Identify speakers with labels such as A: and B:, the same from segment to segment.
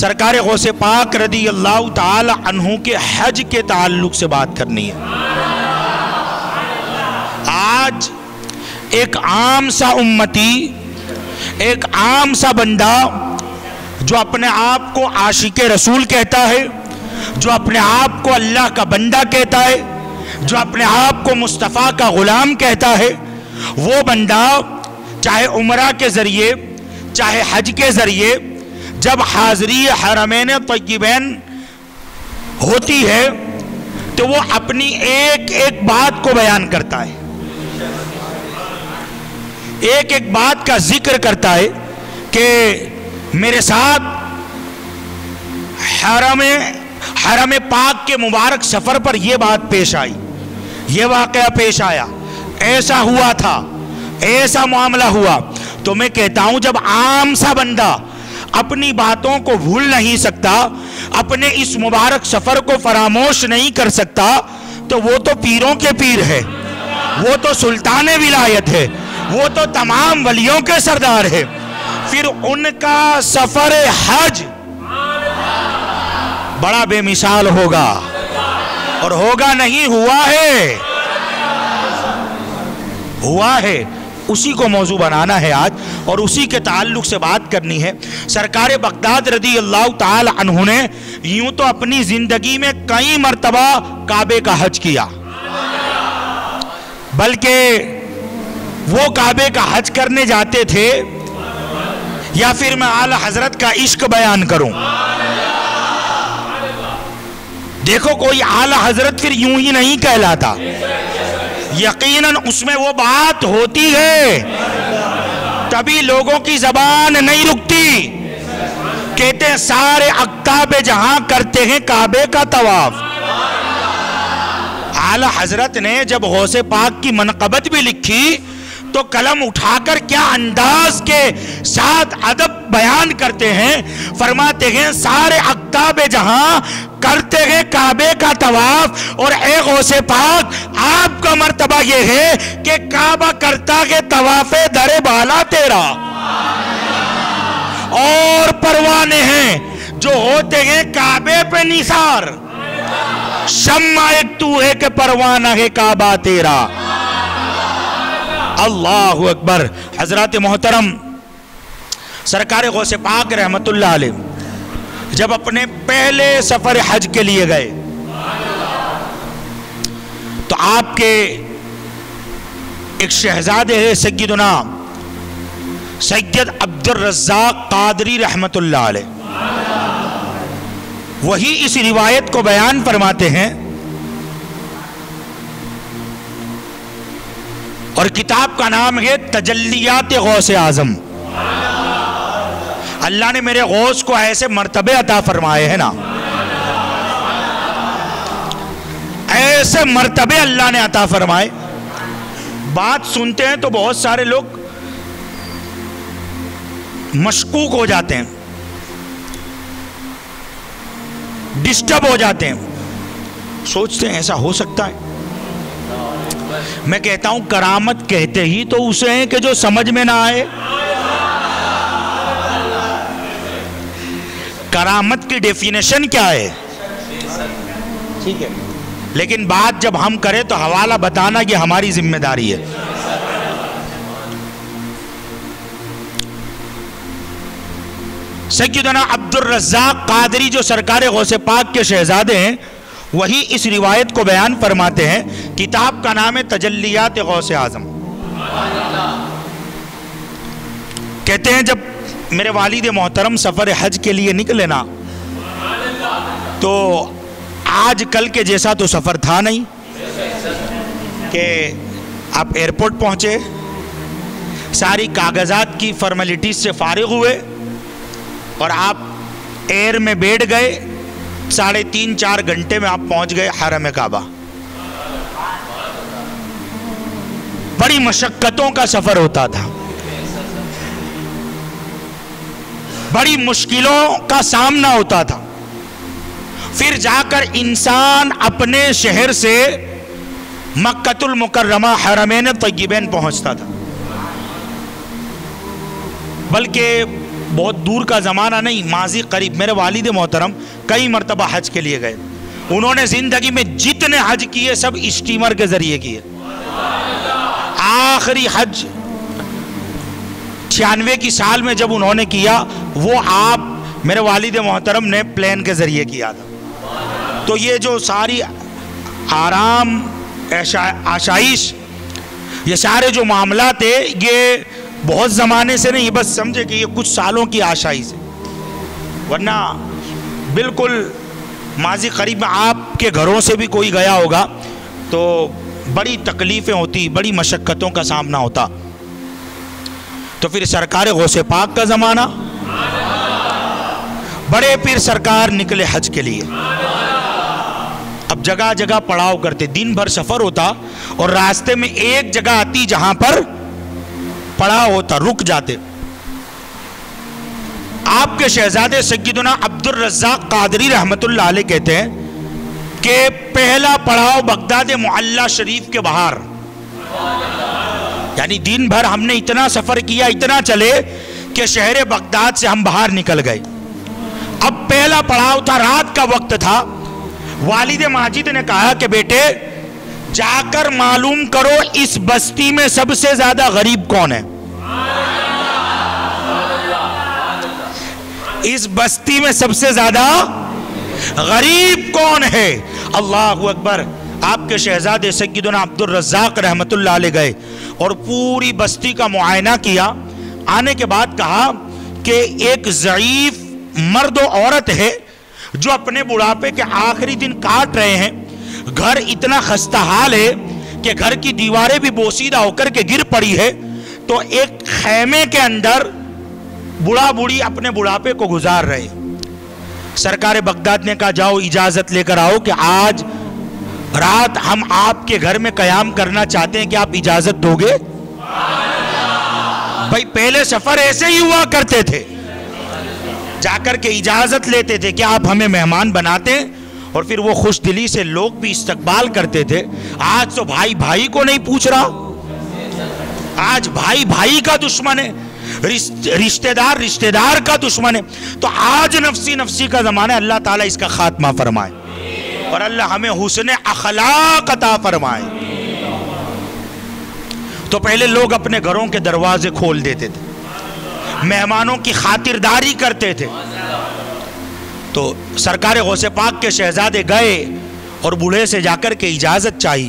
A: سرکار غوث پاک رضی اللہ تعالی عنہ کے حج کے تعلق سے بات کرنی ہے۔ آج ایک عام سا امتی، ایک عام سا بندہ جو اپنے آپ کو عاشق رسول کہتا ہے، جو اپنے آپ کو اللہ کا بندہ کہتا ہے، جو اپنے آپ کو مصطفیٰ کا غلام کہتا ہے، وہ بندہ چاہے عمرہ کے ذریعے چاہے حج کے ذریعے جب حاضری حرمین طیبین ہوتی ہے تو وہ اپنی ایک ایک بات کو بیان کرتا ہے، ایک ایک بات کا ذکر کرتا ہے کہ میرے ساتھ حرم پاک کے مبارک سفر پر یہ بات پیش آئی، یہ واقعہ پیش آیا، ایسا ہوا تھا، ایسا معاملہ ہوا۔ تو میں کہتا ہوں جب عام سا بندہ اپنی باتوں کو بھول نہیں سکتا، اپنے اس مبارک سفر کو فراموش نہیں کر سکتا، تو وہ تو پیروں کے پیر ہے، وہ تو سلطان ولایت ہے، وہ تو تمام ولیوں کے سردار ہے۔ پھر ان کا سفر حج بڑا بے مثال ہوگا، اور ہوگا نہیں، ہوا ہے۔ اسی کو موضوع بنانا ہے آج، اور اسی کے تعلق سے بات کرنی ہے۔ سرکار بغداد رضی اللہ تعالی عنہ نے یوں تو اپنی زندگی میں کئی مرتبہ کعبے کا حج کیا، بلکہ وہ کعبے کا حج کرنے جاتے تھے، یا پھر میں اعلیٰ حضرت کا عشق بیان کروں؟ دیکھو کوئی اعلیٰ حضرت پھر یوں ہی نہیں کہلاتا، یقیناً اس میں وہ بات ہوتی ہے، تبھی لوگوں کی زبان نہیں رکتی۔ کہتے ہیں سارے اقطاب جہاں کرتے ہیں کعبے کا طواف۔ اعلیٰ حضرت نے جب غوث پاک کی منقبت بھی لکھی تو قلم اٹھا کر کیا انداز کے ساتھ ادب بیان کرتے ہیں، فرماتے ہیں سارے اقطاب جہاں کرتے ہیں کعبے کا طواف، اور اے غوث پاک آپ کا مرتبہ یہ ہے کہ کعبہ کرتا ہے طواف در بالا تیرا، اور پروانے ہیں جو ہوتے ہیں کعبے پہ نثار، شمع ایک تو ہے کہ پروانہ ہے کعبہ تیرا۔ اللہ اکبر۔ حضرات محترم، سرکار غوث پاک رحمت اللہ علیہ جب اپنے پہلے سفر حج کے لیے گئے تو آپ کے ایک شہزادے ہیں سیدنا سید عبد الرزاق قادری رحمت اللہ علیہ، وہی اس روایت کو بیان فرماتے ہیں، اور کتاب کا نام ہے تجلیات غوث اعظم۔ اللہ نے میرے غوث کو ایسے مرتبے عطا فرمائے ہیں نا، ایسے مرتبے اللہ نے عطا فرمائے، بات سنتے ہیں تو بہت سارے لوگ مشکوک ہو جاتے ہیں، ڈسٹرب ہو جاتے ہیں، سوچتے ہیں ایسا ہو سکتا ہے۔ میں کہتا ہوں کرامت کہتے ہی تو اسے ہیں کہ جو سمجھ میں نہ آئے۔ کرامت کی ڈیفینیشن کیا ہے؟ ٹھیک ہے، لیکن بات جب ہم کریں تو حوالہ بتانا یہ ہماری ذمہ داری ہے۔ سیدنا عبد الرزاق قادری جو سرکار غوث پاک کے شہزادے ہیں، وہی اس روایت کو بیان فرماتے ہیں، کتاب کا نام ہے تجلیات غوث اعظم۔ کہتے ہیں جب میرے والد محترم سفر حج کے لیے نکلے نا تو آج کل کے جیسا تو سفر تھا نہیں کہ آپ ایئرپورٹ پہنچے، ساری کاغذات کی فارمیلٹیز سے فارغ ہوئے اور آپ ایئر میں بیٹھ گئے، 3.5-4 گھنٹے میں آپ پہنچ گئے حرم کعبہ۔ بڑی مشقتوں کا سفر ہوتا تھا، بڑی مشکلوں کا سامنا ہوتا تھا، پھر جا کر انسان اپنے شہر سے مکہ المکرمہ حرمین طیبین پہنچتا تھا۔ بلکہ بہت دور کا زمانہ نہیں، ماضی قریب، میرے والد محترم کئی مرتبہ حج کے لیے گئے. انہوں نے زندگی میں جتنے حج کیے سب اسٹیمر کے ذریعے کیے. آخری حج 96 کی سال میں جب انہوں نے کیا، وہ آپ میرے والد محترم نے پلین کے ذریعے کیا تھا. تو یہ جو ساری آرام آشائش، یہ سارے جو معاملات ہیں، یہ بہت زمانے سے نہیں، بس سمجھے کہ یہ کچھ سالوں کی آشائش ہے. ورنہ بالکل ماضی قریب میں آپ کے گھروں سے بھی کوئی گیا ہوگا تو بڑی تکلیفیں ہوتی، بڑی مشقتوں کا سامنا ہوتا. تو پھر سرکار غوث پاک کا زمانہ، بڑے پیر سرکار نکلے حج کے لیے. اب جگہ جگہ پڑاؤ کرتے، دن بھر سفر ہوتا اور راستے میں ایک جگہ آتی جہاں پر پڑاؤ ہوتا، رک جاتے. آپ کے شہزادے سیدنا عبد الرزاق قادری رحمت اللہ علیہ کہتے ہیں کہ پہلا پڑاؤ بغداد معلی شریف کے باہر، یعنی دن بھر ہم نے اتنا سفر کیا، اتنا چلے کہ شہر بغداد سے ہم باہر نکل گئے. اب پہلا پڑاؤ تھا، رات کا وقت تھا. والد ماجد نے کہا کہ بیٹے جا کر معلوم کرو اس بستی میں سب سے زیادہ غریب کون ہے، اس بستی میں سب سے زیادہ غریب کون ہے. اللہ اکبر. آپ کے شہزادے سیدنا عبد الرزاق رحمت اللہ علیہ گئے اور پوری بستی کا معائنہ کیا. آنے کے بعد کہا کہ ایک ضعیف مرد و عورت ہے جو اپنے بڑھاپے کے آخری دن کاٹ رہے ہیں. گھر اتنا خستہ حال ہے کہ گھر کی دیواریں بھی بوسیدہ ہو کر کے گر پڑی ہے. تو ایک خیمے کے اندر بڑھا بڑھی اپنے بڑھاپے کو گزار رہے. سرکار بغداد نے کہا جاؤ اجازت لے کر آؤ کہ آج رات ہم آپ کے گھر میں قیام کرنا چاہتے ہیں، کہ آپ اجازت دو گے؟ بھائی پہلے سفر ایسے ہی ہوا کرتے تھے، جا کر کے اجازت لیتے تھے کہ آپ ہمیں مہمان بناتے ہیں، اور پھر وہ خوش دلی سے لوگ بھی استقبال کرتے تھے. آج تو بھائی بھائی کو نہیں پوچھ رہا، آج بھائی بھائی کا دشمن ہے، رشتہ دار کا دشمن ہے. تو آج نفسی نفسی کا زمانہ ہے. اللہ تعالیٰ اس کا خاتمہ فرمائے اور اللہ ہمیں حسن اخلاق عطا فرمائے. تو پہلے لوگ اپنے گھروں کے دروازے کھول دیتے تھے، مہمانوں کی خاطرداری کرتے تھے. تو سرکار غوث پاک کے شہزادے گئے اور بوڑھے سے جا کر کے اجازت چاہی.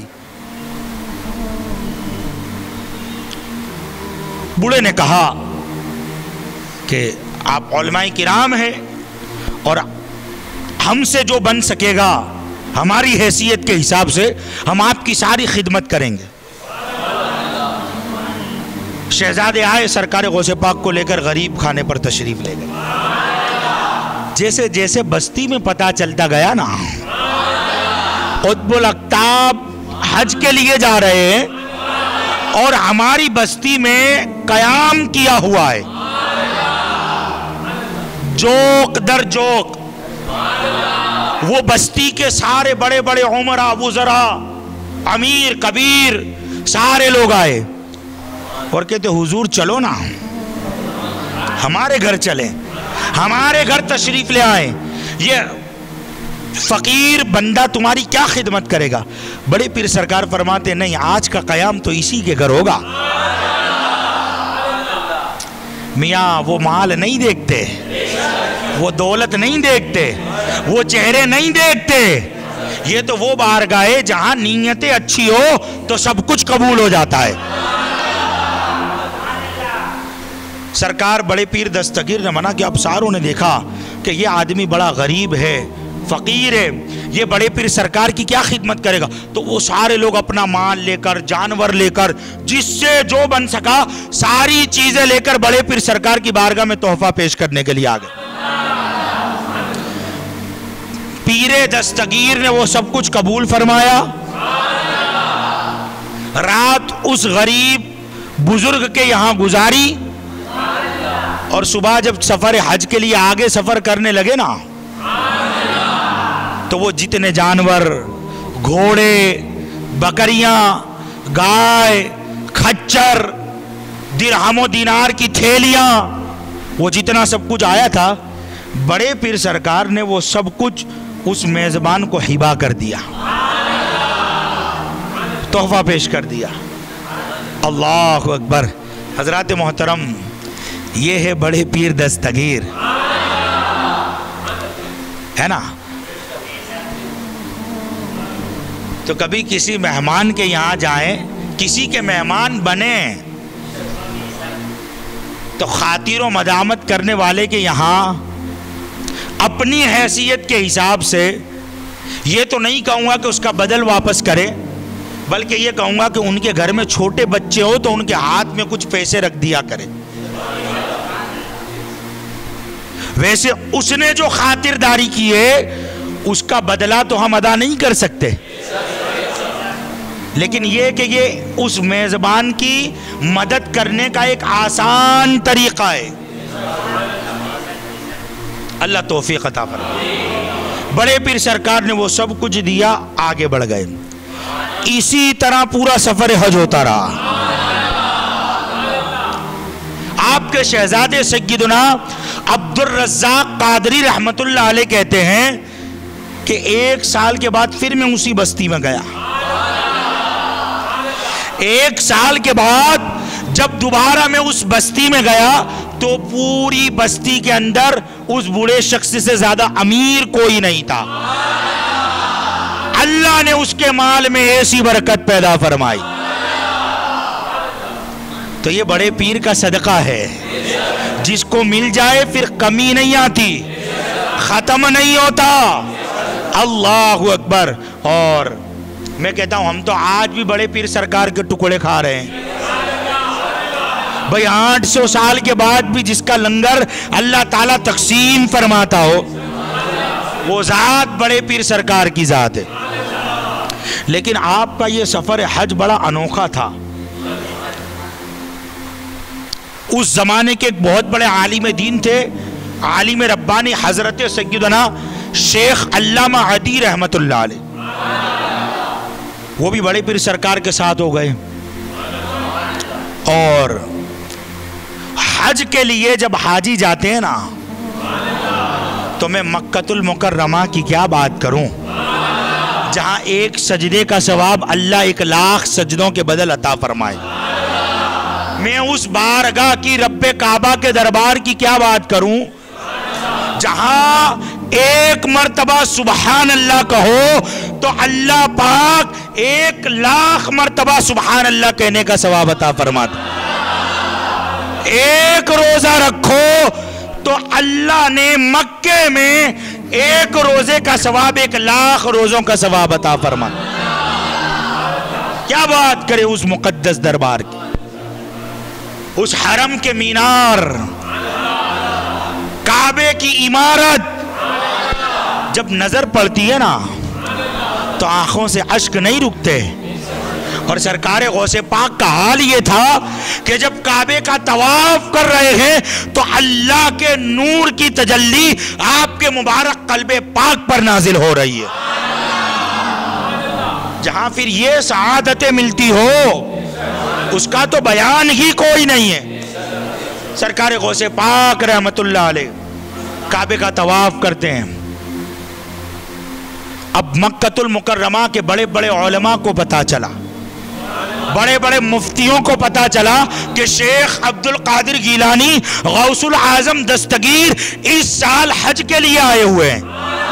A: بوڑھے نے کہا کہ آپ علماء کرام ہیں اور ہم سے جو بن سکے گا ہماری حیثیت کے حساب سے ہم آپ کی ساری خدمت کریں گے. شہزادے آئے، سرکار غوث پاک کو لے کر غریب خانے پر تشریف لے گئے. جیسے جیسے بستی میں پتہ چلتا گیا نا قطب الاقطاب حج کے لیے جا رہے ہیں اور ہماری بستی میں قیام کیا ہوا ہے، جوک در جوک وہ بستی کے سارے بڑے بڑے عمرا وزراء امیر کبیر سارے لوگ آئے اور کہتے حضور چلو نا، ہمارے گھر چلیں، ہمارے گھر تشریف لے آئیں، یہ فقیر بندہ تمہاری کیا خدمت کرے گا. بڑے پیر سرکار فرماتے نہیں، آج کا قیام تو اسی کے گھر ہوگا. میاں وہ مال نہیں دیکھتے، وہ دولت نہیں دیکھتے، وہ چہرے نہیں دیکھتے، یہ تو وہ بارگاہ ہے جہاں نیتیں اچھی ہو تو سب کچھ قبول ہو جاتا ہے. سرکار بڑے پیر دستگیر نے منع کیا. اب ساروں نے دیکھا کہ یہ آدمی بڑا غریب ہے، فقیر ہے، یہ بڑے پیر سرکار کی کیا خدمت کرے گا. تو وہ سارے لوگ اپنا مال لے کر، جانور لے کر، جس سے جو بن سکا ساری چیزیں لے کر بڑے پیر سرکار کی بارگاہ میں تحفہ پیش کرنے کے لیے آ گئے. پیر دستگیر نے وہ سب کچھ قبول فرمایا. رات اس غریب بزرگ کے یہاں گزاری اور صبح جب سفر حج کے لیے آگے سفر کرنے لگے نا تو وہ جتنے جانور، گھوڑے، بکریاں، گائے، کھچر، درہم و دینار کی تھیلیاں، وہ جتنا سب کچھ آیا تھا بڑے پیر سرکار نے وہ سب کچھ اس میزبان کو ہبہ کر دیا، تحفہ پیش کر دیا۔ اللہ اکبر۔ حضرات محترم، یہ ہے بڑے پیر دستگیر، ہے نا؟ تو کبھی کسی مہمان کے یہاں جائیں، کسی کے مہمان بنیں، تو خاطر و مدامت کرنے والے کے یہاں اپنی حیثیت کے حساب سے یہ تو نہیں کہوں گا کہ اس کا بدل واپس کرے، بلکہ یہ کہوں گا کہ ان کے گھر میں چھوٹے بچے ہو تو ان کے ہاتھ میں کچھ پیسے رکھ دیا کرے۔ ویسے اس نے جو خاطرداری کی ہے اس کا بدلہ تو ہم ادا نہیں کر سکتے، لیکن یہ کہ یہ اس میزبان کی مدد کرنے کا ایک آسان طریقہ ہے۔ اللہ توفیق عطا فرمائے۔ بڑے پیر سرکار نے وہ سب کچھ دیا، آگے بڑھ گئے۔ اسی طرح پورا سفر حج ہوتا رہا۔ آپ کے شہزادے سیدنا عبد الرزاق قادری رحمت اللہ علیہ کہتے ہیں کہ 1 سال کے بعد پھر میں اسی بستی میں گیا۔ 1 سال کے بعد جب دوبارہ میں اس بستی میں گیا تو پوری بستی کے اندر اس بوڑھے شخص سے زیادہ امیر کوئی نہیں تھا۔ اللہ نے اس کے مال میں ایسی برکت پیدا فرمائی۔ تو یہ بڑے پیر کا صدقہ ہے، جس کو مل جائے پھر کمی نہیں آتی، ختم نہیں ہوتا۔ اللہ اکبر۔ اور میں کہتا ہوں ہم تو آج بھی بڑے پیر سرکار کے ٹکڑے کھا رہے ہیں بھئی۔ 800 سال کے بعد بھی جس کا لنگر اللہ تعالیٰ تقسیم فرماتا ہو، وہ ذات بڑے پیر سرکار کی ذات ہے۔ لیکن آپ کا یہ سفر حج بڑا انوکھا تھا۔ اس زمانے کے ایک بہت بڑے عالم دین تھے، عالم ربانی، حضرت سیدنا شیخ علامہ عدی رحمت اللہ علیہ۔ وہ بھی بڑے پیر سرکار کے ساتھ ہو گئے، اور حج کے لیے جب حاجی جاتے ہیں نا تو میں مکۃ المکرمہ کی کیا بات کروں، جہاں 1 سجدے کا ثواب اللہ 1,00,000 سجدوں کے بدل عطا فرمائے۔ میں اس بارگاہ کی رب کعبہ کے دربار کی کیا بات کروں، جہاں 1 مرتبہ سبحان اللہ کہو تو اللہ پاک 1,00,000 مرتبہ سبحان اللہ کہنے کا ثواب عطا فرماتا۔ 1 روزہ رکھو تو اللہ نے مکے میں 1 روزے کا ثواب 1,00,000 روزوں کا ثواب عطا فرمایا۔ کیا بات کرے اس مقدس دربار کی، اس حرم کے مینار، کعبے کی عمارت جب نظر پڑتی ہے نا تو آنکھوں سے اشک نہیں رکتے۔ اور سرکار غوث پاک کا حال یہ تھا کہ جب کعبے کا طواف کر رہے ہیں تو اللہ کے نور کی تجلی آپ کے مبارک قلب پاک پر نازل ہو رہی ہے۔ جہاں پھر یہ سعادتیں ملتی ہو اس کا تو بیان ہی کوئی نہیں ہے۔ سرکار غوث پاک رحمت اللہ علیہ کعبے کا طواف کرتے ہیں۔ اب مکۃ المکرمہ کے بڑے بڑے علماء کو پتا چلا، بڑے بڑے مفتیوں کو پتا چلا کہ شیخ عبد القادر گیلانی غوث العظم دستگیر اس سال حج کے لیے آئے ہوئے ہیں۔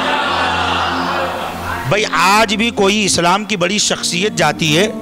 A: بھئی آج بھی کوئی اسلام کی بڑی شخصیت جاتی ہے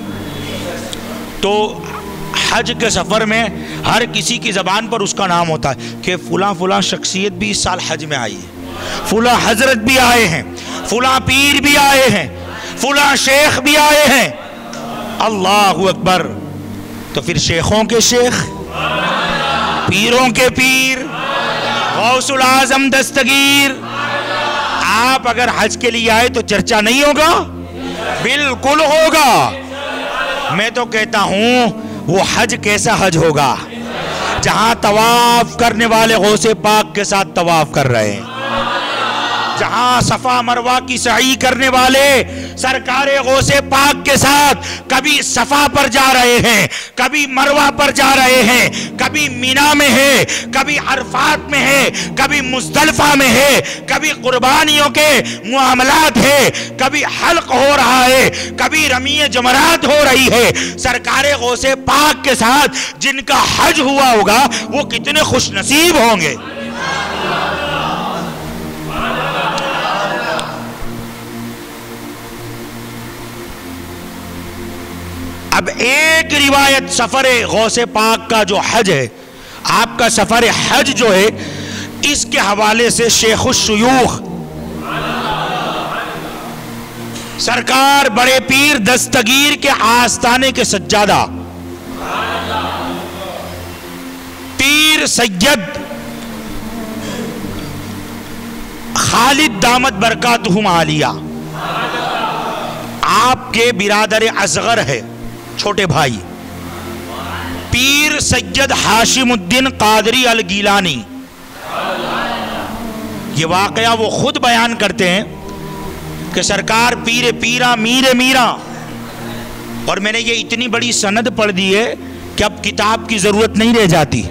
A: تو حج کے سفر میں ہر کسی کی زبان پر اس کا نام ہوتا ہے کہ فلاں فلاں شخصیت بھی اس سال حج میں آئی ہے، فلاں حضرت بھی آئے ہیں، فلاں پیر بھی آئے ہیں، فلاں شیخ بھی آئے ہیں۔ اللہ اکبر۔ تو پھر شیخوں کے شیخ، پیروں کے پیر، غوث العظم دستگیر، آپ اگر حج کے لیے آئے تو چرچا نہیں ہوگا؟ بالکل ہوگا۔ میں تو کہتا ہوں وہ حج کیسا حج ہوگا جہاں طواف کرنے والے غوث پاک کے ساتھ طواف کر رہے ہیں، جہاں صفا مروہ کی سعی کرنے والے سرکار غوث پاک کے ساتھ کبھی صفا پر جا رہے ہیں، کبھی مروہ پر جا رہے ہیں، کبھی مینا میں ہے، کبھی عرفات میں ہے، کبھی مزدلفہ میں ہے، کبھی قربانیوں کے معاملات ہے، کبھی حلق ہو رہا ہے، کبھی رمی جمرات ہو رہی ہے۔ سرکار غوث پاک کے ساتھ جن کا حج ہوا ہوگا وہ کتنے خوش نصیب ہوں گے۔ اب ایک روایت سفر غوث پاک کا جو حج ہے، آپ کا سفر حج جو ہے، اس کے حوالے سے شیخ الشیوخ سرکار بڑے پیر دستگیر کے آستانے کے سجادہ پیر سید خالد دامت برکاتہم عالیہ، آپ کے برادر اصغر ہے، چھوٹے بھائی، پیر سید ہاشم الدین قادری الگیلانی، یہ واقعہ وہ خود بیان کرتے ہیں کہ سرکار پیر پیرا میر میرا، اور میں نے یہ اتنی بڑی سند پڑھ دی ہے کہ اب کتاب کی ضرورت نہیں رہ جاتی۔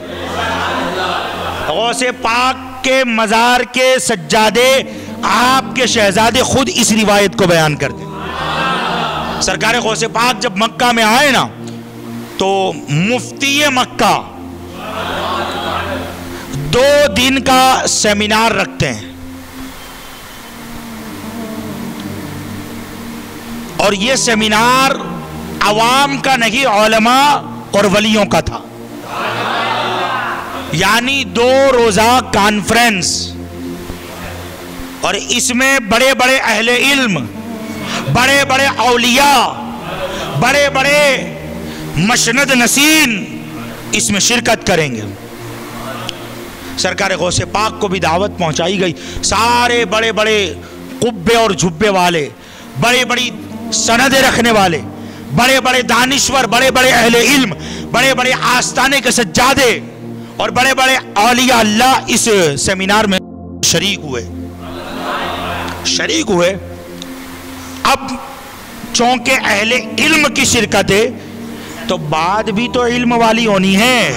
A: غوث پاک کے مزار کے سجادے آپ کے شہزادے خود اس روایت کو بیان کرتے ہیں۔ سرکار غوث پاک جب مکہ میں آئے نا تو مفتی مکہ 2 دن کا سیمینار رکھتے ہیں، اور یہ سیمینار عوام کا نہیں، علماء اور ولیوں کا تھا، یعنی 2 روزہ کانفرنس، اور اس میں بڑے بڑے اہل علم، بڑے بڑے اولیاء، بڑے بڑے مشند نسین اس میں شرکت کریں گے۔ سرکار غوث پاک کو بھی دعوت پہنچائی گئی، سارے بڑے بڑے قبے اور جھبے والے، بڑے بڑی سندیں رکھنے والے، بڑے بڑے دانشور، بڑے بڑے اہل علم، بڑے بڑے آستانے کے سجادے اور بڑے بڑے اولیاء اللہ اس سیمینار میں شریک ہوئے۔ اب چونکہ اہل علم کی شرکت ہے تو بات بھی تو علم والی ہونی ہے،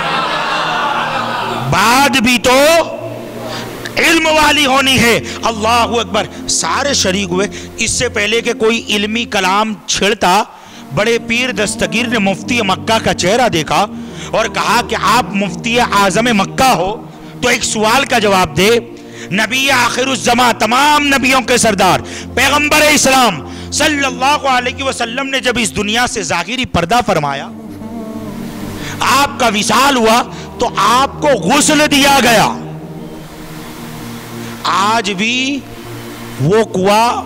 A: بات بھی تو علم والی ہونی ہے۔ اللہ اکبر، سارے شریک ہوئے۔ اس سے پہلے کہ کوئی علمی کلام چھڑتا، بڑے پیر دستگیر نے مفتی مکہ کا چہرہ دیکھا اور کہا کہ آپ مفتی اعظم مکہ ہو تو ایک سوال کا جواب دے۔ نبی آخر الزمان، تمام نبیوں کے سردار، پیغمبر اسلام صلی اللہ علیہ وسلم نے جب اس دنیا سے ظاہری پردہ فرمایا، آپ کا وصال ہوا تو آپ کو غسل دیا گیا۔ آج بھی وہ کنواں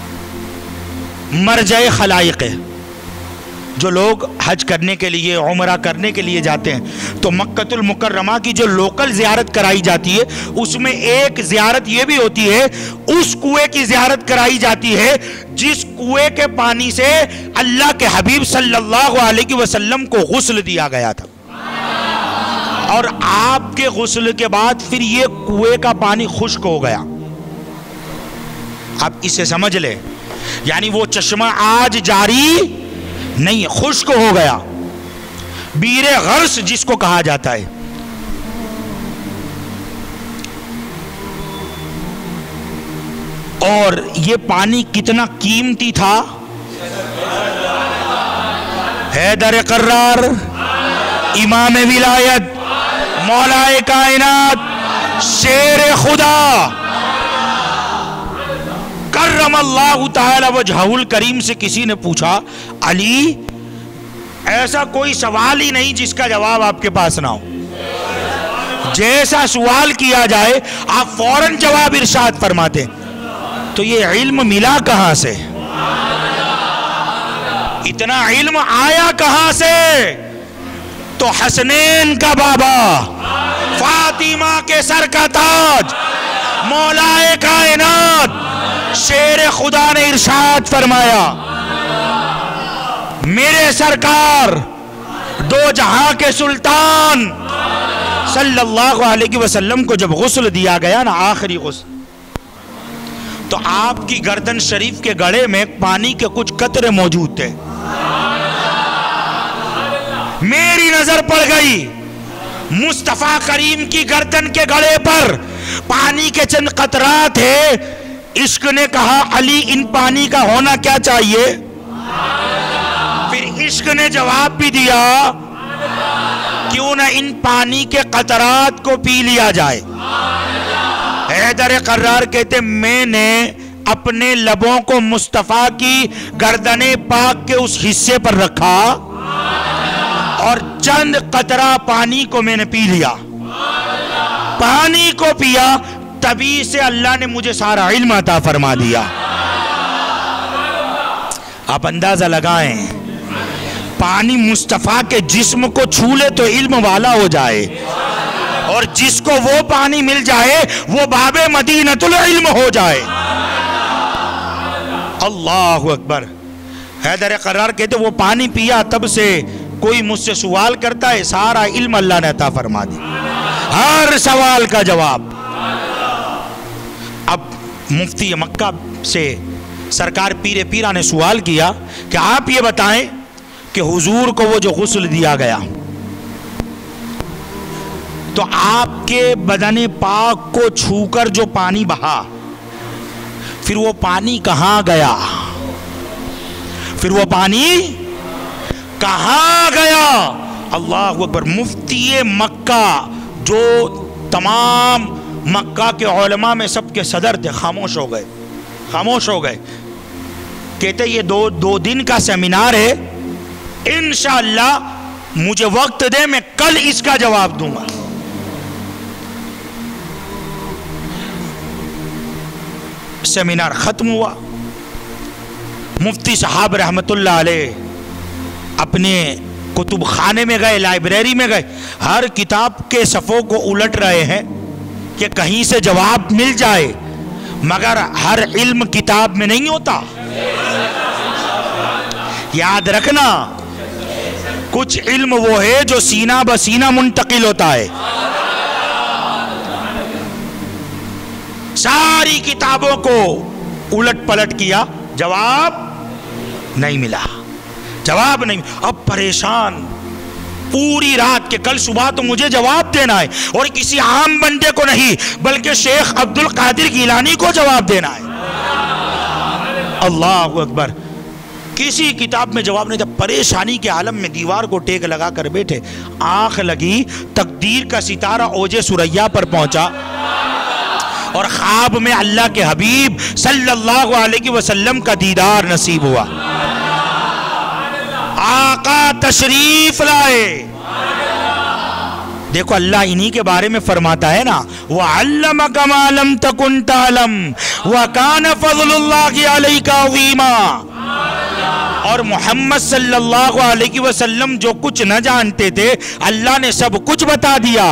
A: مرجع خلائق ہے۔ جو لوگ حج کرنے کے لیے، عمرہ کرنے کے لیے جاتے ہیں تو مکہ المکرمہ کی جو لوکل زیارت کرائی جاتی ہے، اس میں ایک زیارت یہ بھی ہوتی ہے، اس کنویں کی زیارت کرائی جاتی ہے جس کنویں کے پانی سے اللہ کے حبیب صلی اللہ علیہ وسلم کو غسل دیا گیا تھا، اور آپ کے غسل کے بعد پھر یہ کنویں کا پانی خشک ہو گیا۔ آپ اسے سمجھ لیں، یعنی وہ چشمہ آج جاری نہیں، خشک ہو گیا، بیر غرس جس کو کہا جاتا ہے۔ اور یہ پانی کتنا قیمتی تھا، حیدر قرار، امام ولایت، مولا کائنات، شیر خدا کرم اللہ تعالی وجہہ الکریم سے کسی نے پوچھا، علی ایسا کوئی سوال ہی نہیں جس کا جواب آپ کے پاس نہ ہو، جیسا سوال کیا جائے آپ فوراً جواب ارشاد فرماتے، تو یہ علم ملا کہاں سے، اتنا علم آیا کہاں سے؟ تو حسنین کا بابا، فاطمہ کے سر کا تاج، مولا کائنات شیر خدا نے ارشاد فرمایا، میرے سرکار دو جہاں کے سلطان صلی اللہ علیہ وسلم کو جب غسل دیا گیا نا، آخری غسل، تو آپ کی گردن شریف کے گڑے میں پانی کے کچھ قطرے موجود تھے. میری نظر پڑ گئی مصطفیٰ کریم کی گردن کے گڑے پر پانی کے چند قطرات تھے. عشق نے کہا علی ان پانی کا ہونا کیا چاہیے؟ پھر عشق نے جواب بھی دیا کیوں نہ ان پانی کے قطرات کو پی لیا جائے. حیدر قرار کہتے میں نے اپنے لبوں کو مصطفیٰ کی گردن پاک کے اس حصے پر رکھا اور چند قطرہ پانی کو میں نے پی لیا. پانی کو پیا تبھی سے اللہ نے مجھے سارا علم عطا فرما دیا. آپ اندازہ لگائیں پانی مصطفیٰ کے جسم کو چھو لے تو علم والا ہو جائے اور جس کو وہ پانی مل جائے وہ باب مدینۃ العلم ہو جائے. اللہ اکبر. حیدر قرار کہتے وہ پانی پیا تب سے کوئی مجھ سے سوال کرتا ہے سارا علم اللہ نے عطا فرما دیا, ہر سوال کا جواب. اب مفتی مکہ سے سرکار پیر پیرا نے سوال کیا کہ آپ یہ بتائیں کہ حضور کو وہ جو غسل دیا گیا تو آپ کے بدن پاک کو چھو کر جو پانی بہا پھر وہ پانی کہاں گیا؟ پھر وہ پانی کہاں گیا؟ اللہ اکبر. مفتی مکہ جو تمام مکہ کے علماء میں سب کے صدر تھے خاموش ہو گئے. خاموش ہو گئے. کہتے یہ دو دن کا سیمینار ہے, انشاءاللہ مجھے وقت دے میں کل اس کا جواب دوں گا. سیمینار ختم ہوا. مفتی صاحب رحمت اللہ علیہ اپنے کتب خانے میں گئے, لائبریری میں گئے, ہر کتاب کے صفوں کو الٹ رہے ہیں کہ کہیں سے جواب مل جائے, مگر ہر علم کتاب میں نہیں ہوتا. یاد رکھنا کچھ علم وہ ہے جو سینہ بسینہ منتقل ہوتا ہے. ساری کتابوں کو الٹ پلٹ کیا, جواب نہیں ملا. جواب نہیں. اب پریشان پوری رات کے کل صبح تو مجھے جواب دینا ہے اور کسی عام بندے کو نہیں بلکہ شیخ عبد القادر گیلانی کو جواب دینا ہے. اللہ اکبر. کسی کتاب میں جواب نہیں تھا. پریشانی کے عالم میں دیوار کو ٹیک لگا کر بیٹھے. آنکھ لگی تقدیر کا ستارہ اوج ثریا پر پہنچا اور خواب میں اللہ کے حبیب صلی اللہ علیہ وسلم کا دیدار نصیب ہوا. آقا تشریف لائے. دیکھو اللہ انہی کے بارے میں فرماتا ہے نا وَعَلَّمَكَ مَا لَمْ تَكُنْ تَعْلَمْ وَكَانَ فَضْلُ اللَّهِ عَلَيْكَ عَظِيمًا. اور محمد صلی اللہ علیہ وسلم جو کچھ نہ جانتے تھے اللہ نے سب کچھ بتا دیا.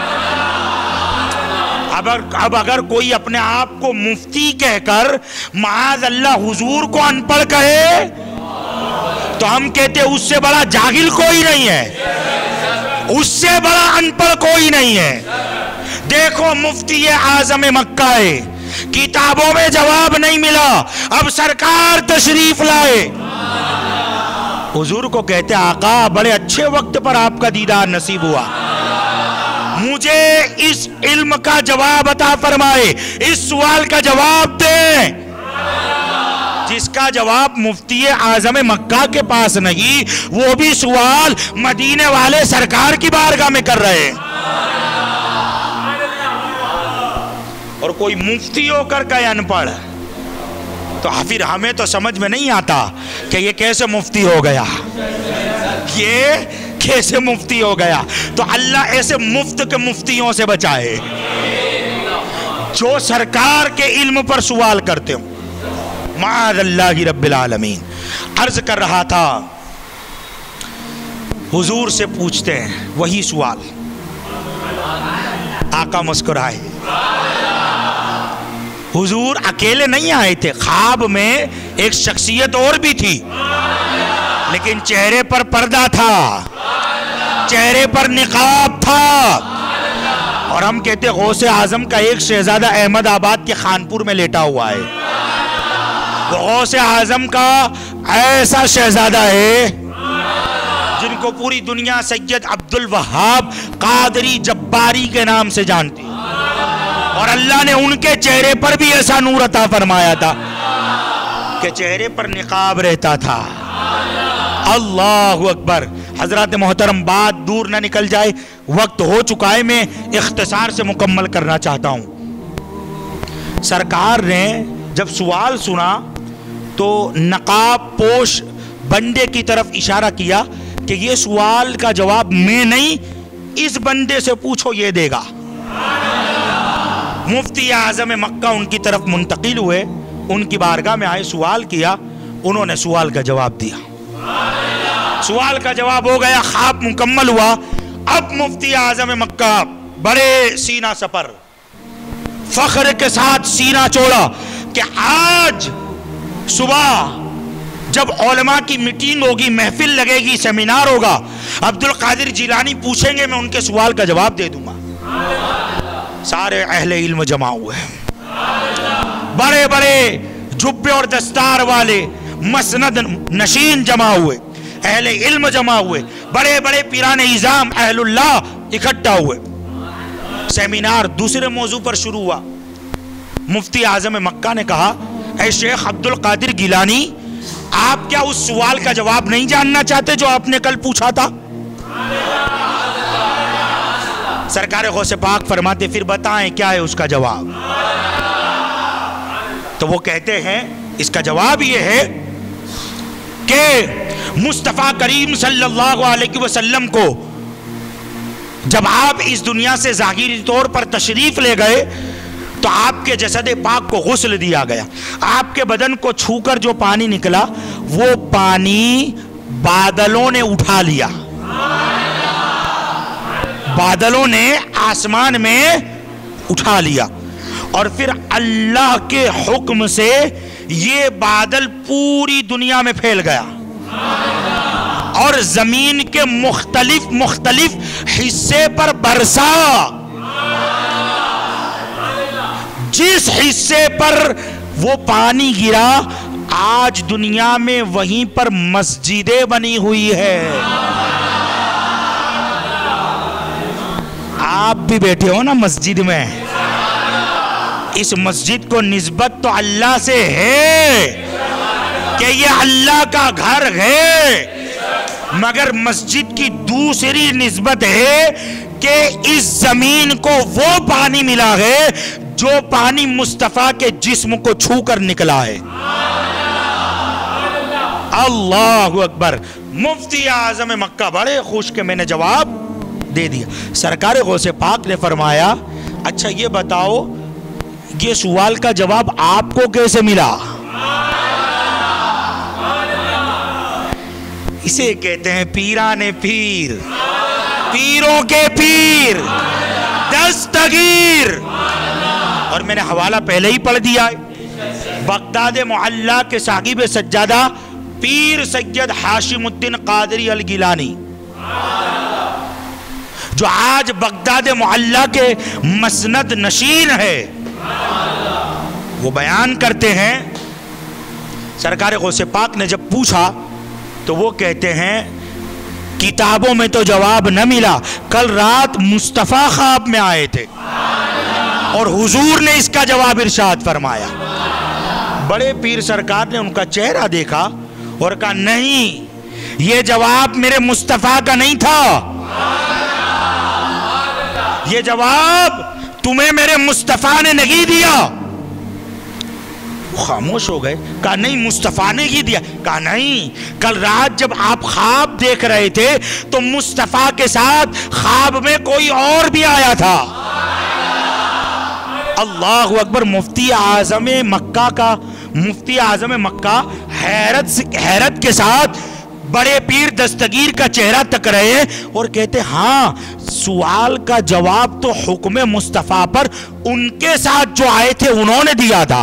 A: اب اگر کوئی اپنے آپ کو مفتی کہہ کر معاذ اللہ حضور کو ان پڑھ کہے تو ہم کہتے اس سے بڑا جاہل کوئی نہیں ہے, اس سے بڑا ان پڑھ کوئی نہیں ہے. دیکھو مفتی اعظم مکہ ہے, کتابوں میں جواب نہیں ملا, اب سرکار تشریف لائے. حضور کو کہتے آقا بڑے اچھے وقت پر آپ کا دیدار نصیب ہوا, مجھے اس علم کا جواب عطا فرمائے, اس سوال کا جواب دیں. جس کا جواب مفتی اعظم مکہ کے پاس نہیں وہ بھی سوال مدینے والے سرکار کی بارگاہ میں کر رہے ہیں. اور کوئی مفتی ہو کر کہے ان پڑھ تو پھر ہمیں تو سمجھ میں نہیں آتا کہ یہ کیسے مفتی ہو گیا, یہ کیسے مفتی ہو گیا. تو اللہ ایسے مفت کے مفتیوں سے بچائے جو سرکار کے علم پر سوال کرتے ہوں. معاذ اللہ رب العالمین. عرض کر رہا تھا حضور سے پوچھتے ہیں وہی سوال. آقا مسکرائے. حضور اکیلے نہیں آئے تھے, خواب میں ایک شخصیت اور بھی تھی لیکن چہرے پر پردہ تھا, چہرے پر نقاب تھا. اور ہم کہتے غوث اعظم کا ایک شہزادہ احمد آباد کے خانپور میں لیٹا ہوا ہے. وہ غوث اعظم کا ایسا شہزادہ ہے جن کو پوری دنیا سید عبد الوہاب قادری جباری کے نام سے جانتی ہے، اور اللہ نے ان کے چہرے پر بھی ایسا نور عطا فرمایا تھا کہ چہرے پر نقاب رہتا تھا۔ اللہ اکبر۔ حضرات محترم، بات دور نہ نکل جائے، وقت ہو چکا ہے، میں اختصار سے مکمل کرنا چاہتا ہوں۔ سرکار نے جب سوال سنا تو نقاب پوش بندے کی طرف اشارہ کیا کہ یہ سوال کا جواب میں نہیں، اس بندے سے پوچھو، یہ دے گا۔ مفتی اعظم مکہ ان کی طرف منتقل ہوئے، ان کی بارگاہ میں آئے، سوال کیا، انہوں نے سوال کا جواب دیا، سوال کا جواب ہو گیا، خواب مکمل ہوا۔ اب مفتی اعظم مکہ بڑے سینہ سپر، فخر کے ساتھ سینہ چوڑا کہ آج صبح جب علماء کی میٹنگ ہوگی، محفل لگے گی، سیمینار ہوگا، عبد القادر جیلانی پوچھیں گے، میں ان کے سوال کا جواب دے دوں گا۔ سارے اہل علم جمع ہوئے، بڑے بڑے جبے اور دستار والے مسند نشین جمع ہوئے، اہل علم جمع ہوئے، بڑے بڑے پیران اعظام اہل اللہ اکٹھا ہوئے۔ سیمینار دوسرے موضوع پر شروع ہوا۔ مفتی اعظم مکہ نے کہا، اے شیخ عبد القادر گیلانی، آپ کیا اس سوال کا جواب نہیں جاننا چاہتے جو آپ نے کل پوچھا تھا؟ سرکار غوث پاک فرماتے، پھر بتائیں کیا ہے اس کا جواب؟ تو وہ کہتے ہیں اس کا جواب یہ ہے کہ مصطفیٰ کریم صلی اللہ علیہ وسلم کو جب آپ اس دنیا سے ظاہری طور پر تشریف لے گئے تو آپ کے جسد پاک کو غسل دیا گیا، آپ کے بدن کو چھو کر جو پانی نکلا وہ پانی بادلوں نے اٹھا لیا، بادلوں نے آسمان میں اٹھا لیا، اور پھر اللہ کے حکم سے یہ بادل پوری دنیا میں پھیل گیا اور زمین کے مختلف حصے پر برسا۔ جس حصے پر وہ پانی گرا آج دنیا میں وہیں پر مسجدیں بنی ہوئی ہے۔ آپ بھی بیٹھے ہو نا مسجد میں، اس مسجد کو نسبت تو اللہ سے ہے کہ یہ اللہ کا گھر ہے، مگر مسجد کی دوسری نسبت ہے کہ اس زمین کو وہ پانی ملا ہے جو پانی مصطفیٰ کے جسم کو چھو کر نکلا ہے۔ اللہ اکبر۔ مفتی اعظم مکہ بڑے خوش کہ میں نے جواب دے دیا۔ سرکار غوث پاک نے فرمایا، اچھا یہ بتاؤ یہ سوال کا جواب آپ کو کیسے ملا؟ اسے کہتے ہیں پیران پیر، پیروں کے پیر، دستگیر۔ اور میں نے حوالہ پہلے ہی پڑھ دیا ہے، بغداد معلیٰ کے صاحب سجادہ پیر سید ہاشم الدین قادری الگیلانی، جو آج بغداد معلیٰ کے مسند نشین ہے، وہ بیان کرتے ہیں سرکار غوث پاک نے جب پوچھا تو وہ کہتے ہیں کتابوں میں تو جواب نہ ملا، کل رات مصطفیٰ خواب میں آئے تھے اور حضور نے اس کا جواب ارشاد فرمایا۔ بڑے پیر سرکار نے ان کا چہرہ دیکھا اور کہا، نہیں یہ جواب میرے مصطفیٰ کا نہیں تھا، یہ جواب تمہیں میرے مصطفیٰ نے نہیں دیا۔ خاموش ہو گئے، کہا نہیں مصطفیٰ نے ہی دیا۔ کہا نہیں، کل رات جب آپ خواب دیکھ رہے تھے تو مصطفیٰ کے ساتھ خواب میں کوئی اور بھی آیا تھا۔ اللہ اکبر۔ مفتی اعظم مکہ حیرت کے ساتھ بڑے پیر دستگیر کا چہرہ تک رہے اور کہتے، ہاں سوال کا جواب تو حکم مصطفیٰ پر ان کے ساتھ جو آئے تھے انہوں نے دیا تھا،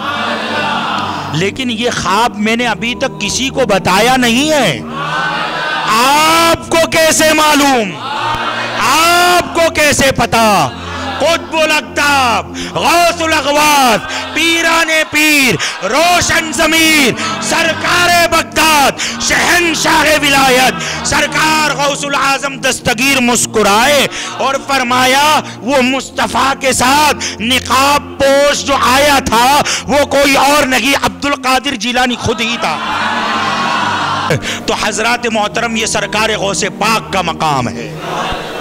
A: لیکن یہ خواب میں نے ابھی تک کسی کو بتایا نہیں ہے۔ آپ کو کیسے معلوم؟ آپ کو کیسے پتا؟ قطب الاقطاب، غوث الاغواث، پیران پیر، پیر، روشن ضمیر، سرکار بغداد، شہنشاہ ولایت، سرکار غوث العظم دستگیر مسکرائے اور فرمایا وہ مصطفیٰ کے ساتھ نقاب پوش جو آیا تھا وہ کوئی اور نہیں، عبد القادر جیلانی خود ہی تھا۔ تو حضرات محترم، یہ سرکار غوث پاک کا مقام ہے۔